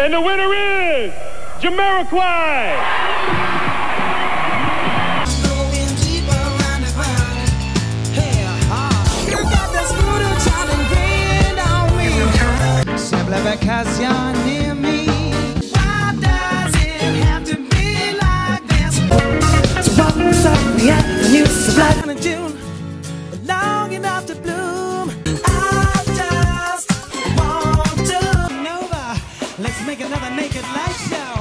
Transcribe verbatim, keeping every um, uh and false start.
And the winner is Jamiroquai. Because you're near me. Why does it have to be like this? So what was up, yeah, the news of blood in June, long enough to bloom. I just want to know. Let's make another naked light show.